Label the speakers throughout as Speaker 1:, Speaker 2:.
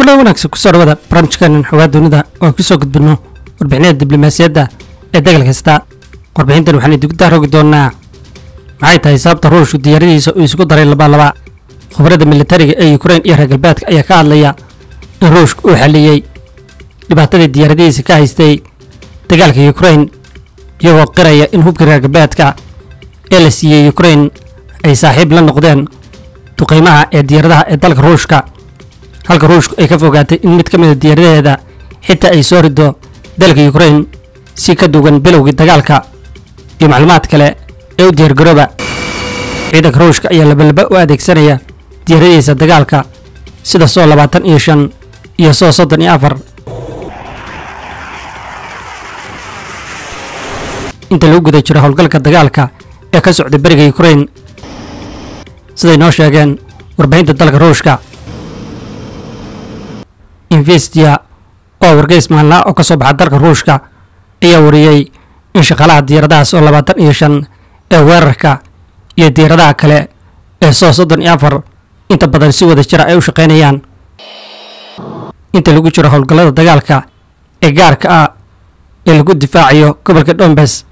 Speaker 1: كلنا wanaagsan ku soo dhawaada barnaamijkan xogaa dunida oo ku soo gudbino warbixinada diblomaasiyadda ee dagal kasta. Warbixintan waxaan idinku daarogi doonaa maxay tahay sababta Ruushku diyaaradiisa uu isku daray laba khubarada militariga ee Ukraine iyo reer galbeedka ayaa ka hadlaya in Ruushku uu xaliyay dhibaatada diyaaradiisa ka haystay dagaalka Ukraine iyagoo qiraya in hubka reer galbeedka ee la siiyay Ukraine ay saaxiib la noqdeen duqeymaha ee diyaaradaha ee dalka Ruushka. halka Ruushku ay ka fogaatay in mid ka mid ah diyaaradaheeda xitaa ay soo rido dalka Ukraine si ka duwan bilowgii dagaalka iyo macluumaad kale ee u diyaargarooba. ciidanka Ruushka ayaa labalaba u adeegsanaya diyaaradiisa dagaalka sida soo 25 iyo soo 34 inta lagu guda jiro howlgalka dagaalka ee ka socda bariga Ukraine, siday noo sheegeen warbaahinta dalka Ruushka. Investia oo wargeys maalinle oo ka soo baxa dalka Ruushka ayaa wariyay in shaqaalaha diyaaradaha soo 25 ee weerarka iyo diyaaradaha kale ee soo 34 inta badan si wada jir ay u shaqeynayaan inta lagu jiro howlgallada dagaalka ee gaarka ah ee lagu difaacayo gobolka Donbass.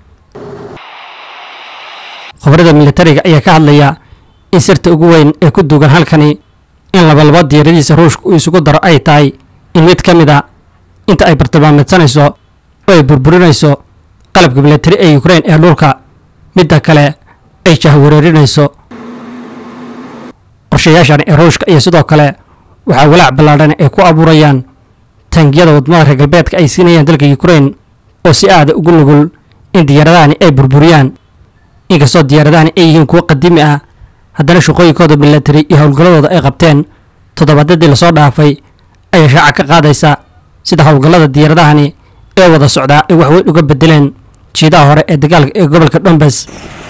Speaker 1: khubarada militariga ayaa ka hadlaya in sirta ugu weyn ee ku duugan halkani in laba diyaaradiisa Ruushka uu isugu daro ay tahay in mid ka mid ah inta ay bartilmaameedsanayso oo ay burburinayso qalabka militari ee Ukraine ee dhulka, midda kale ay jahwareerinayso. qorshayaashan ee Ruushka iyo sidoo kale waxaa walaac ballaaran ay ku abuurayaan taangiyada wadamada reer galbeedka ay siinayaan dalka Ukraine oo si aad ugu nugul in diyaaradahani ay burburiyaan. inkastoo diyaaradahani ay yihiin kuwo qadiimi ah, haddana shaqooyinkooda militari iyo howlgalladooda ay qabteen toddobaadadii lasoo dhaafay ayaa shaaca ka qaadaysa sida howlgallada diyaaradahani ee wada socdaa ay wax weyn uga bedeleen jiidaha hore ee dagaalka ee gobolka Donbass.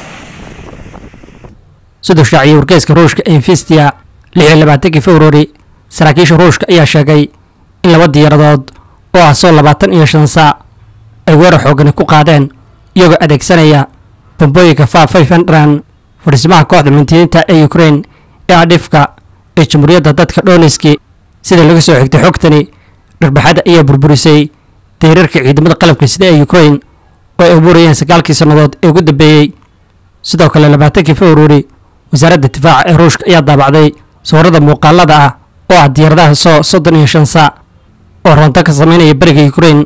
Speaker 1: sidoo shaaciyay wargeyska Ruushka ee Investia 26 February, saraakiisha Ruushka ayaa sheegay in laba diyaaradood oo ah soo 25 saac ay weerar xooggan ku qaadeen iyagoo adeegsanaya bombooyinka Fa-500 fariisimaha kooxda mintidiinta ee Ukraine ee Adifka ee Jamhuuriyadda dadka Donetsk. sida laga soo xigtay xogtani, dharbaaxada ayaa burburisay tiirarka ciidamada qalabka sida ee Ukraine oo ay abuurayeen 9 sannadood ee ugu dambeeyay. sidoo kale 20 February, wasaaradda difaaca ee Ruushka ayaa daabacday sawirada muuqaalada ah oo ah diyaaradaha soo 35 saac oo roonto ka sameynaya bariga Ukraine,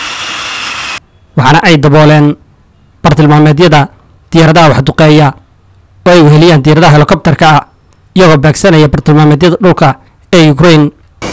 Speaker 1: waxaana ay dabooleen bartilmaameedyada diyaaradaha wax duqeeya oo ay weheliyaan diyaaradaha helikobtarka ah iyagoo beegsanaya bartilmaameedyada dhulka ee Ukraine.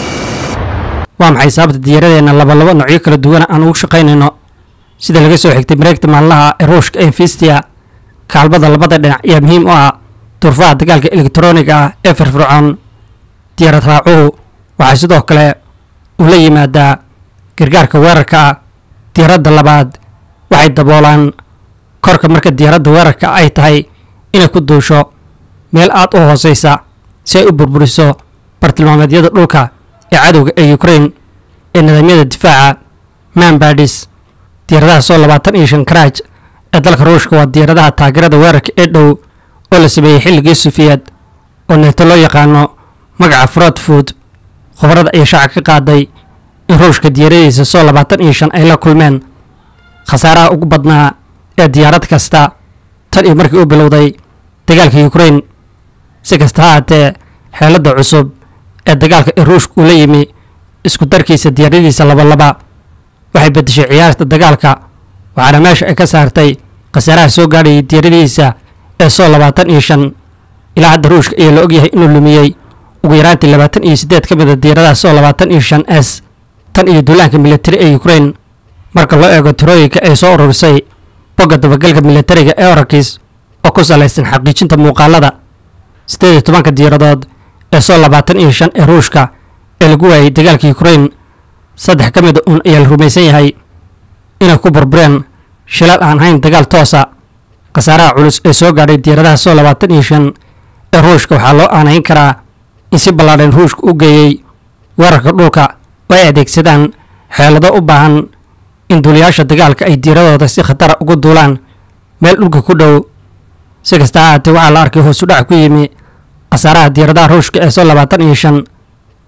Speaker 1: waa maxay sababta diyaaradeena laba noocyo kala duwan aan ugu shaqeynayno? sida laga soo xigtay mareegta maalinlaha ee Ruushka ee Investia, kaalmada labada dhinac ayaa muhiim u ah turfaha dagaalka elektarooniga ah ee firfircoon. diyaarad raacuhu waxaa sidoo kale uu la yimaadaa gargaarka weerarka ah. diyaaradda labaad waxay daboolaan korka marka diyaaradda weerarka ay tahay inay ku duusho meel aad u hooseysa si ay u burburiso bartilmaameedyada dhulka ee cadowga ee Ukraine ee nidaamyada difaaca Manbadis. diyaaradaha soo 25 Kraj ee dalka Ruushka waa diyaaradaha taageerada weerarka ee dhow oo la sameeyay xilligii Soviet oo neeto loo yaqaano magaca Frotfoot. khubarada ayaa shaaca ka qaaday in Ruushka diyaaradiisa soo 25 ay la kulmeen khasaaraha ugu badnaa ee diyaarad kasta tan iyo markii uu bilowday dagaalka Ukraine. si kasta ha ahaatee, xeeladda cusub ee dagaalka ee Ruushka uu la yimi isku darkiisa diyaaradiisa laba waxay bedeshay ciyaarta dagaalka, waxaana meesha ay ka saartay khasaaraha soo gaadhayay diyaaradiisa ee soo 25. ilaa hadda Ruushka ayaa la ogyahay inuu lumiyey ugu yaraantii 28 ka mid ah diyaaradaha soo 25s tan iyo duulaanka militari ee Ukraine. marka loo eego tirooyinka ay soo ururisay bogga dabagalka militariga ee Orakis oo ku salaysan xaqiijinta muuqaalada, 18 diyaaradood ee soo 25 ee Ruushka ee lagu waayay dagaalka Ukraine, 3 ka mid ah ayaa la rumaysan yahay inay ku burbureen shilal aan ahayn dagaal toosa. khasaaraha culus ee soo gaadhay diyaaradaha soo 25 ee Ruushka waxaa loo aanayn karaa in si ballaaran Ruushka u geeyay weerarka dhulka oo ay adeegsadaan xeelado u baahan in duuliyaasha dagaalka ay diiradooda si khatar ugu duulaan meel dhulka ku dhow. si kasta ha ahaatee, waxaa la arkay hoos u dhac ku yimi khasaaraha diyaaradaha Ruushka ee soo 25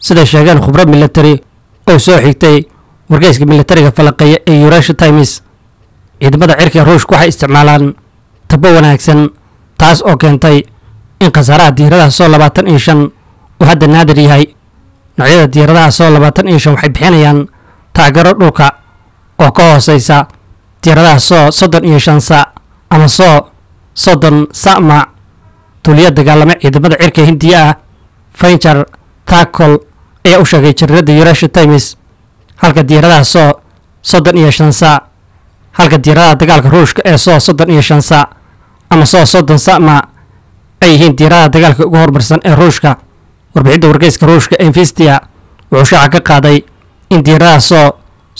Speaker 1: sida sheegeen khubro militari oo soo xigtay wargeyska militariga falaqeeya ee Eurasia Times. ciidamada cirka ruushka waxay isticmaalaan tabo wanaagsan, taas oo keentay in khasaaraha diyaaradaha soo 25 uu hadda naadir yahay. noocyada diyaaradaha soo 25 waxay bixinayaan taageero dhulka oo ka hooseysa diyaaradaha soo 35 saac ama soo 30 saac ma tuliya dagaalame ciidamada cirka Hindiya ah. Frencher Thakol ayaa u sheegay jaridda Eurasia Times halka diyaaradaha soo 35 saac halka diyaaradaha dagaalka ruushka ee soo 35 saac ama soo 30 saac ma ay yihiin diyaaradaha dagaalka ugu horumarsan ee ruushka. warbixinta wargeyska ruushka ee Investia wuxuu shaaca ka qaaday in diyaaradaha soo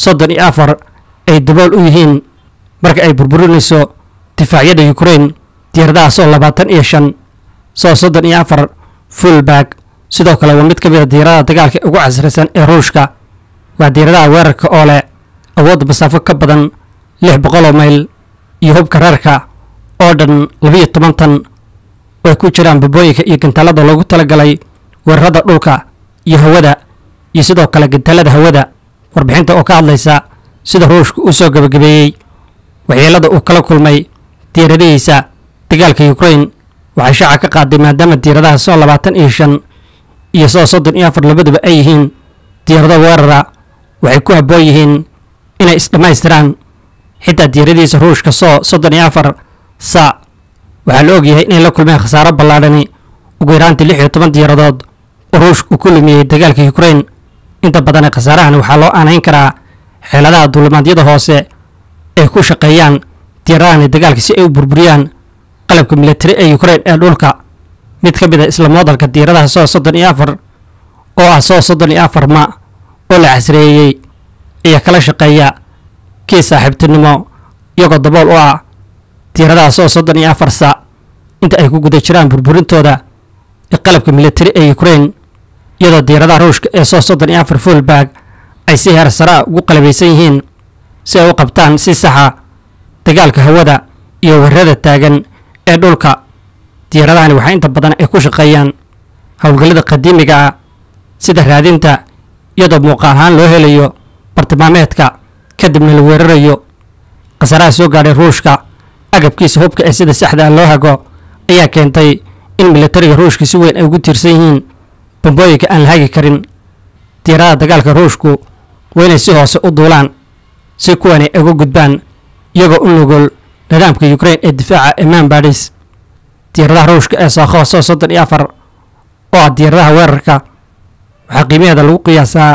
Speaker 1: 34 ay dabool u yihiin marka ay burburinayso difaacyada Ukraine. diyaaradaha soo 25 soo 34 fullback sidoo kale waa mid ka mid ah diyaaradaha dagaalka ugu casrisan ee ruushka. waa diyaaradaha weerarka oo leh awood masaafo ka badan 600 mayl iyo hubka reerka oo dhan 12 tan oo ay ku jiraan babooyinka iyo gantaalada loogu talagalay weerarada dhulka iyo hawada iyo sidoo kale gantaalada hawada. warbixinta oo ka hadlaysa sida ruushka uu soo gabagabeeyey waxyeelada uu kala kulmay diyaaradihiisa dagaalka Ukraine waxay shaaca ka qaaday maadaama diyaaradaha soo 25 iyo soo 34 labaduba ay yihiin diyaarado weerara waxay ku habboon yihiin inay isdhamaystiraan. xitaa diyaaradihiisa ruushka soo 34 saac waxaa la ogyahay inay la kulmeen khasaaro ballaadhani ugu yaraantii 16 diyaaradood oo ruushka uu ku lumiyey dagaalka Ukraine. inta badan khasaarahan waxaa loo aanayn karaa xeeladaha duulimaadyada hoose ee ku shaqeeyaan diyaaradahan dagaalka si ay u burburiyaan qalabka militari ee Ukraine ee dhulka. mid ka mid ah isla moodalka diyaaradaha soo 34 oo ah soo 34 ma oo la casriyeeyey ayaa kala shaqeeya kii saaxiibtinimo iyagoo dabool u ah diyaaradaha soo 34 saac inta ay ku guda jiraan burburintooda ee qalabka militari ee Ukraine. iyadoo diyaaradaha ruushka ee soo 34 fullback ay si heer sare ah ugu qalabeysan yihiin si ay u qabtaan si saxa dagaalka hawada iyo weerarada taagan ee dhulka. diyaaradahani waxay inta badan ay ku shaqeeyaan hawlgallada qadiimiga ah sida raadinta iyadoo muuqaal ahaan loo helayo bartilmaameedka kadibna la weerarayo. khasaaraha soo gaadhay ruushka agabkiisa hubka ee sida saxda ah loo hago ayaa keentay in militariga ruushka si weyn ay ugu tiirsan yihiin bambooyinka aan la hagi karin. diyaaradaha dagaalka ruushku waa inay si hoose u duulaan si kuwani ay uga gudbaan iyagoo u nugul nidaamka Ukraine ee difaaca ee Manbadis. diyaaradaha ruushka ee soo 34 oo ah diyaaradaha weerarka waxaa qiimaheeda lagu qiyaasaa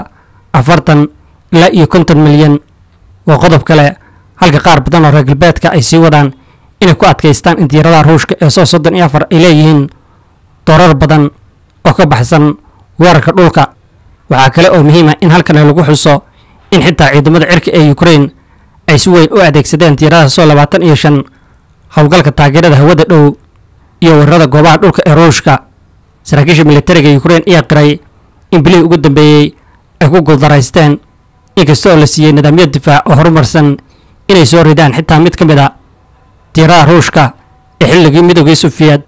Speaker 1: 40 ilaa iyo 50 milyan. waa qodob kale halka qaar badan oo reer galbeedka ay sii wadaan inay ku adkaystaan in diyaaradaha ruushka ee soo 34 ay leeyihiin doorar badan oo ka baxsan weerarka dhulka. waxaa kale oo muhiim ah in halkan lagu xuso in xitaa ciidamada cirka ee Ukraine ay si weyn u adeegsadeen diyaaradaha soo 25 hawlgalka taageerada hawada dhow iyo weerarada goobaha dhulka ee ruushka. saraakiisha militariga Ukraine ayaa qiray in bilihii ugu dambeeyey ay ku guuldaraysteen inkasta oo la siiyey nidaamyo difaac oo horumarsan inay soo ridaan xitaa mid ka mid ah diyaaradaha ruushka ee xilligii midowgii Soviet